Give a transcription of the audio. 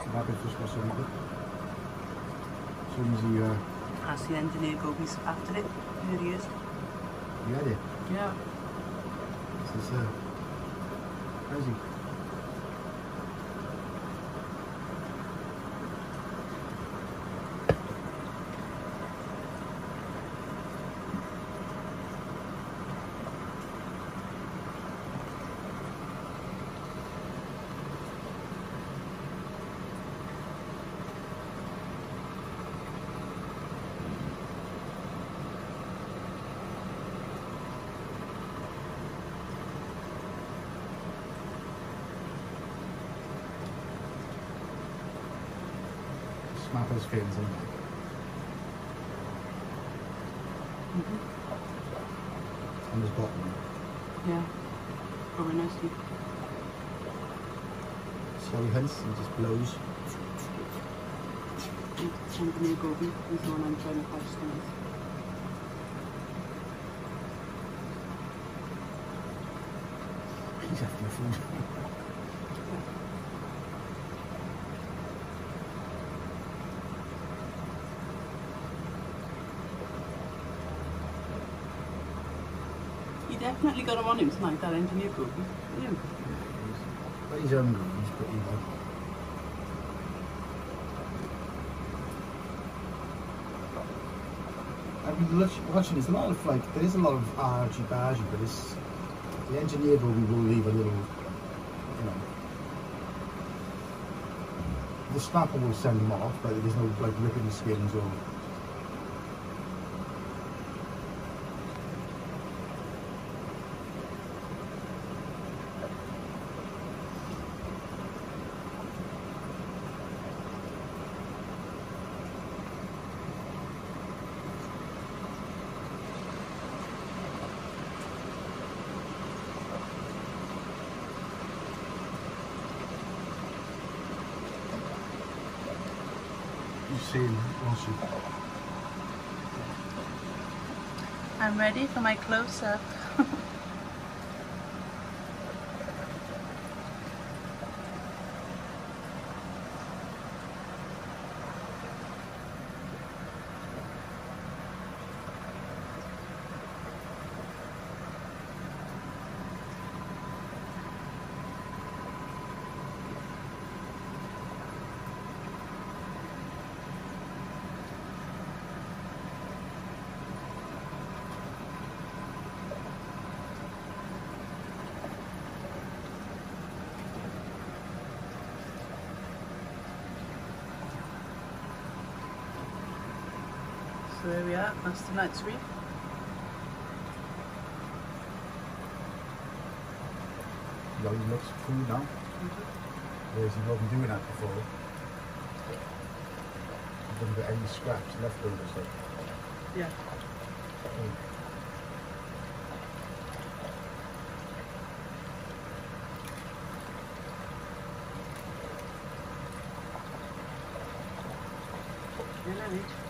happy fish for somebody. As soon as he As the engineer goes after it, here he is. you had it? Yeah. This is where is he? Snap his fins in there. On his bottom. Yeah. Very nicely. See how he hunts? He just blows. Engineer Gobi is the one I'm trying to catch things. He's after the food. He definitely got him on him tonight, that engineer Gobi. Yeah. But he's hungry, he's pretty good. I've been watching, there's a lot of like, there is a lot of argy-bargy, but it's, the engineer Gobi will leave a little, you know, the snapper will send them off, but there's no like ripping the skins or. You've seen, won't you? I'm ready for my close-up. So there we are, that's tonight's reef. You know, he looks food now. Whereas he wasn't doing that before. He doesn't get any scraps left over, so. Yeah. Really?